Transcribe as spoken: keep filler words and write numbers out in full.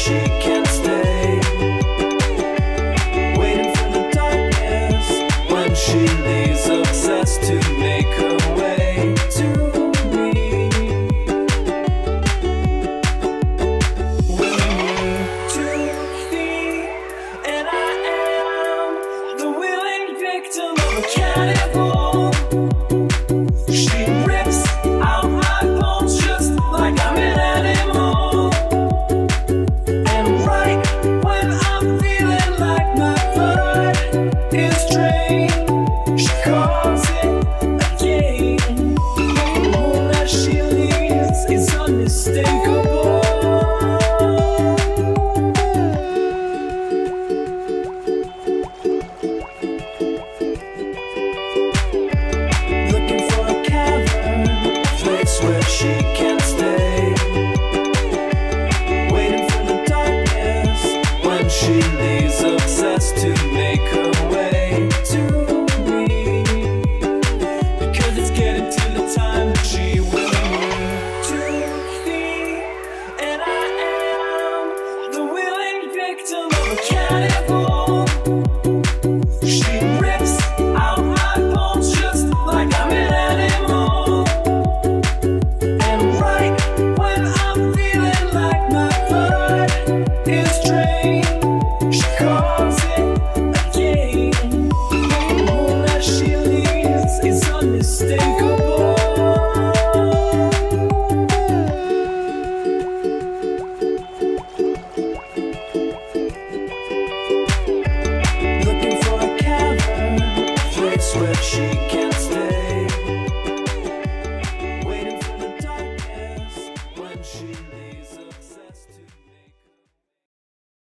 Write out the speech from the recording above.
she can stay, waiting for the darkness when she leaves, obsessed to make her way to me. When we're two feet and I am the willing victim of a cannibal, she rips out my bones just like I'm an animal. And right when I'm feeling like my blood is drained, she calls it again. The moon that she leaves is unmistakable. Looking for a cavern, a place where she can stay, waiting for the darkness when she leaves, obsessed to make her way to me. Because it's getting to the time that she will move to me, and I am the willing victim of a cannibal. She rips out my bones just like I'm an animal. And right when I'm feeling like my blood is drained, she calls it again. The moon that she leaves is unmistakable. Looking for a cavern, a place where she can stay.